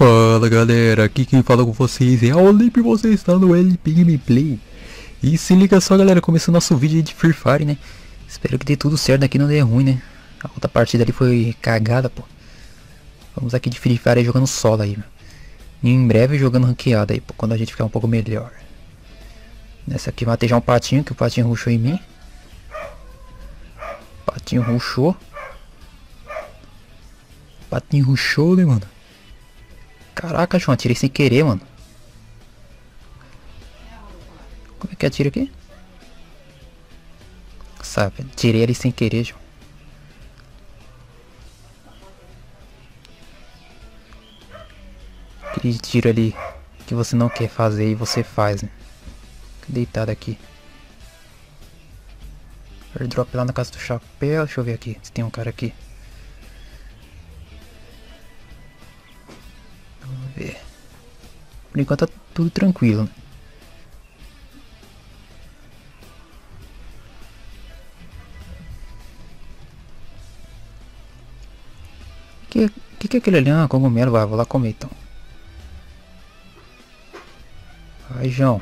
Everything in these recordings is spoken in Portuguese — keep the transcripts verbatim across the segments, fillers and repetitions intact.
Fala galera, aqui quem fala com vocês é a Olip, você está no L P Gameplay. E se liga só galera, começou nosso vídeo de Free Fire, né? Espero que dê tudo certo aqui, não dê ruim, né? A outra partida ali foi cagada, pô. Vamos aqui de Free Fire aí, jogando solo aí, meu. E em breve jogando ranqueada aí, pô, quando a gente ficar um pouco melhor. Nessa aqui matei já um patinho, que o patinho rushou em mim. Patinho rushou. Patinho rushou, né, mano? Caraca, João, atirei sem querer, mano. Como é que atira aqui? Sabe, tirei ali sem querer, João. Aquele tiro ali que você não quer fazer e você faz, né? Deitado aqui. Airdrop lá na casa do chapéu. Deixa eu ver aqui se tem um cara aqui. Vamos ver. Por enquanto tá tudo tranquilo, né? Que, que que é aquele ali? Ah, cogumelo. Vai, vou lá comer então. Vai, João.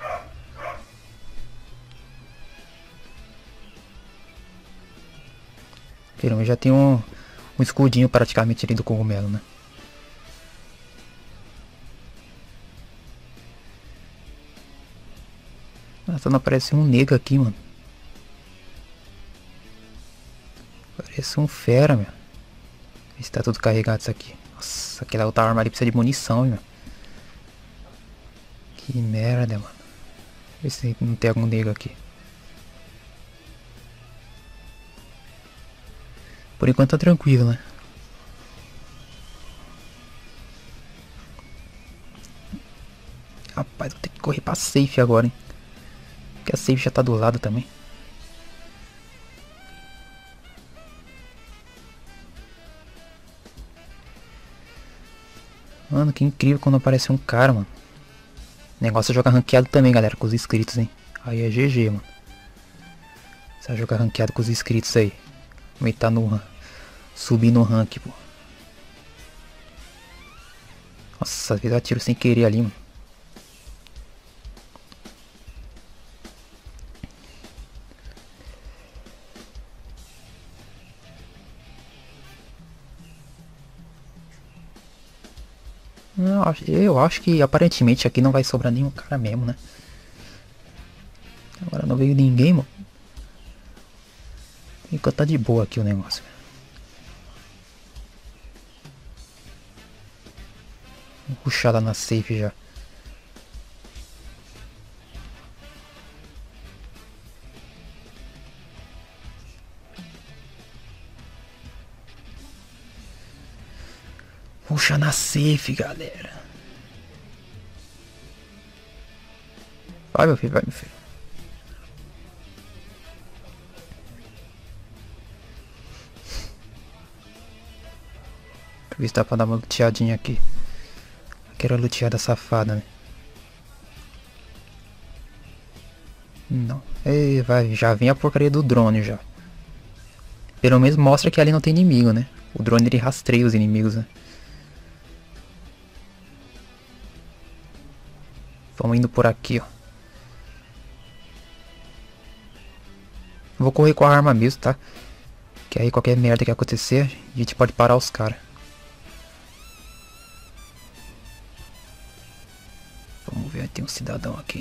Pelo menos já tem um, um escudinho praticamente ali do cogumelo, né? Nossa, não aparece um nego aqui, mano. Parece um fera, meu. Vê se tá tudo carregado isso aqui. Nossa, aquela outra arma ali precisa de munição, meu. Que merda, mano. Vê se não tem algum nego aqui. Por enquanto tá tranquilo, né? Rapaz, vou ter que correr pra safe agora, hein? Porque a safe já tá do lado também. Mano, que incrível quando aparece um cara, mano. O negócio é jogar ranqueado também, galera, com os inscritos, hein? Aí é G G, mano. Você vai jogar ranqueado com os inscritos aí. Como tá no subir no rank, pô. Nossa, às vezes eu atiro sem querer ali, mano. Eu acho, eu acho que aparentemente aqui não vai sobrar nenhum cara mesmo, né? Agora não veio ninguém, mano. Enquanto tá de boa aqui o negócio. Vou puxar lá na safe já. Puxa na safe, galera. Vai, meu filho, vai, meu filho. Deixa eu ver se dá pra dar uma luteadinha aqui. Quero a luteada safada, né? Não. Ei, vai, já vem a porcaria do drone já. Pelo menos mostra que ali não tem inimigo, né? O drone ele rastreia os inimigos, né? Vamos indo por aqui, ó. Vou correr com a arma mesmo, tá? Que aí qualquer merda que acontecer, a gente pode parar os caras. Vamos ver, tem um cidadão aqui.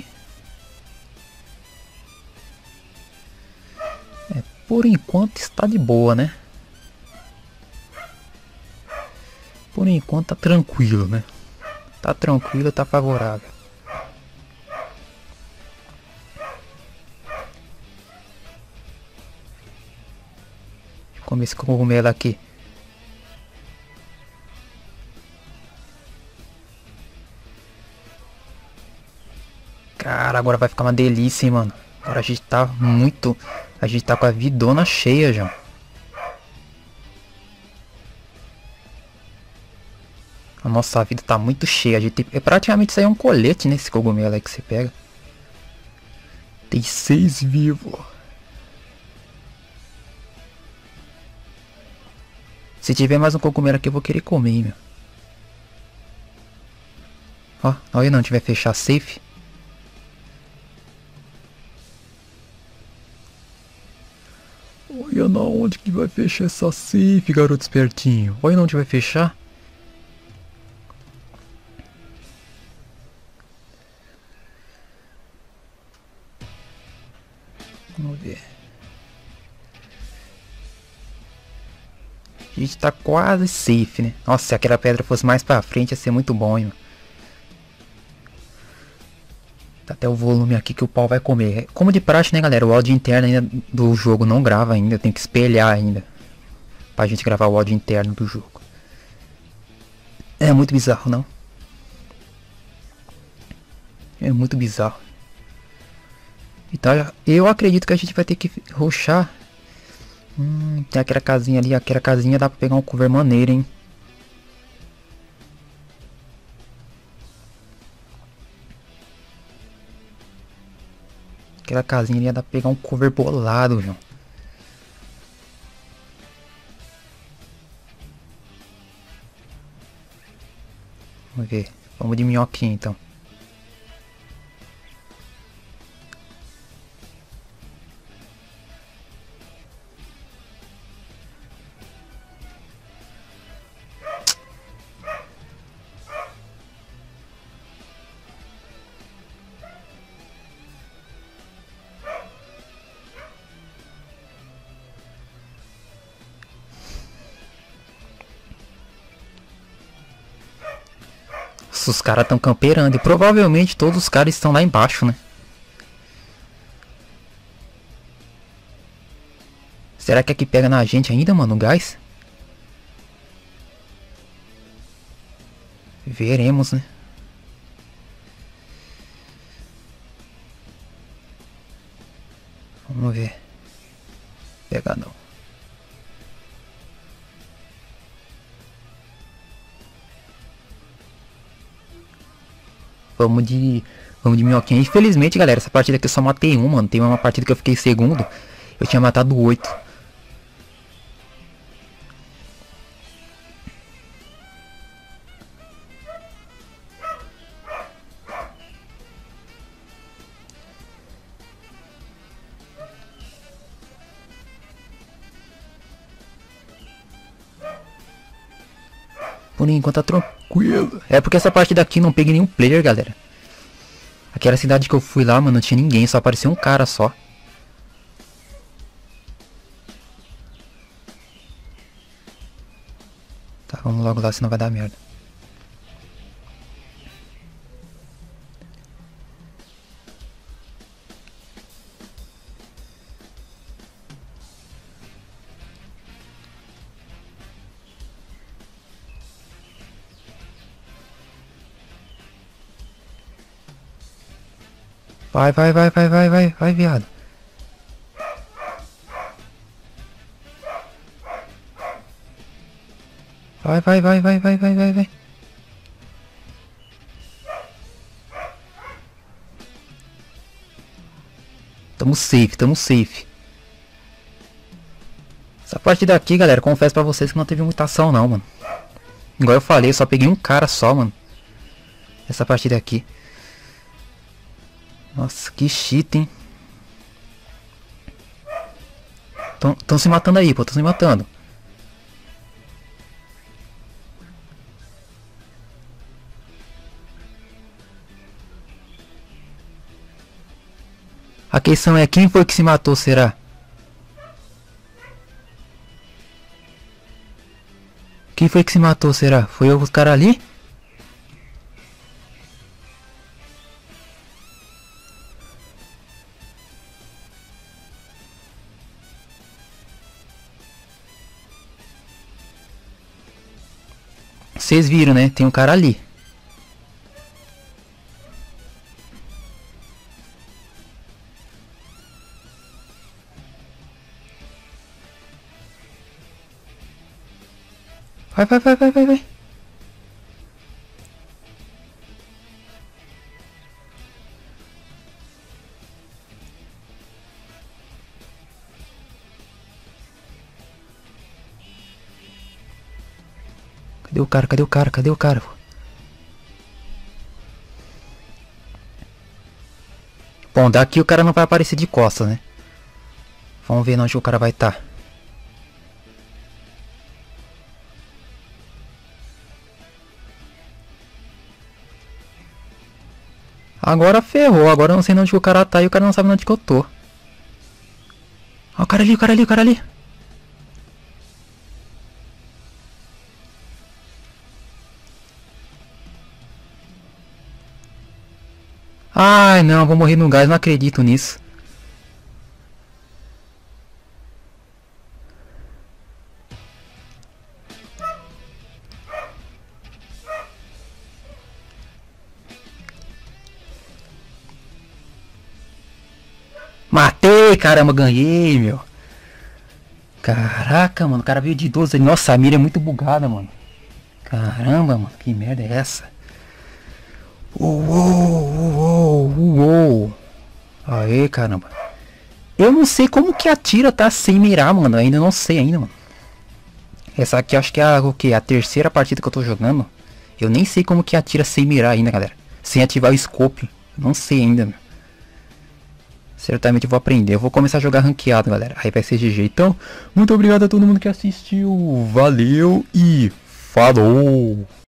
É, por enquanto está de boa, né? Por enquanto tá tranquilo, né? Tá tranquilo, tá favorável. Comer esse cogumelo aqui. Cara, agora vai ficar uma delícia, hein, mano. Agora a gente tá muito... A gente tá com a vidona cheia já. A nossa vida tá muito cheia. A gente tem... É praticamente isso aí, é um colete, né? Esse cogumelo aí que você pega. Tem seis vivos. Se tiver mais um cogumelo aqui, eu vou querer comer, meu. Ó, olha não, tiver fechar safe. Olha na onde que vai fechar essa safe, garoto espertinho. Olha na onde vai fechar. Vamos ver. A gente tá quase safe, né? Nossa, se aquela pedra fosse mais pra frente ia ser muito bom, hein? Tá até o volume aqui que o pau vai comer. Como de praxe, né, galera? O áudio interno ainda do jogo não grava ainda. Tem que espelhar ainda pra gente gravar o áudio interno do jogo. É muito bizarro, não? É muito bizarro. Então eu acredito que a gente vai ter que rushar. Hum, tem aquela casinha ali. Aquela casinha dá pra pegar um cover maneiro, hein? Aquela casinha ali ia dar pra pegar um cover bolado, João. Vamos ver. Vamos de minhoquinha então. Os caras estão camperando e provavelmente todos os caras estão lá embaixo, né? Será que aqui pega na gente ainda, mano, o gás? Veremos, né? Vamos ver. Pega não. Vamos de... Vamos de minhoquinha. Infelizmente, galera, essa partida aqui eu só matei um, mano. Tem uma partida que eu fiquei segundo. Eu tinha matado oito. Por enquanto tá tranquilo. É porque essa partida aqui não peguei nenhum player, galera. Aquela cidade que eu fui lá, mano, não tinha ninguém. Só apareceu um cara só. Tá, vamos logo lá, senão vai dar merda. Vai, vai, vai, vai, vai, vai, vai, viado. Vai, vai, vai, vai, vai, vai, vai, vai. Tamo safe, tamo safe. Essa partida aqui, galera, confesso pra vocês que não teve muita ação não, mano. Igual eu falei, eu só peguei um cara só, mano. Essa partida aqui. Nossa, que cheat, hein. Tão, tão se matando aí, pô, tão se matando. A questão é, quem foi que se matou, será? Quem foi que se matou, será? Foi os caras ali? Vocês viram, né? Tem um cara ali. Vai, vai, vai, vai, vai, vai. Cadê o cara? Cadê o cara? Cadê o cara? Bom, daqui o cara não vai aparecer de costas, né? Vamos ver onde o cara vai estar. Tá. Agora ferrou, agora eu não sei onde o cara tá e o cara não sabe onde que eu tô. Ó, o cara ali, o cara ali, o cara ali. Ai não, vou morrer no gás, não acredito nisso. Matei, caramba, ganhei, meu. Caraca, mano, o cara veio de doze. Nossa, a mira é muito bugada, mano. Caramba, mano, que merda é essa? Uou, uou, uou, uou. Aê, caramba. Eu não sei como que atira, tá? Sem mirar, mano. Ainda não sei ainda, mano. Essa aqui acho que é a, o quê? A terceira partida que eu tô jogando. Eu nem sei como que atira sem mirar ainda, galera. Sem ativar o scope. Não sei ainda, meu. Certamente eu vou aprender. Eu vou começar a jogar ranqueado, galera. Aí vai ser G G. Então, muito obrigado a todo mundo que assistiu. Valeu e falou!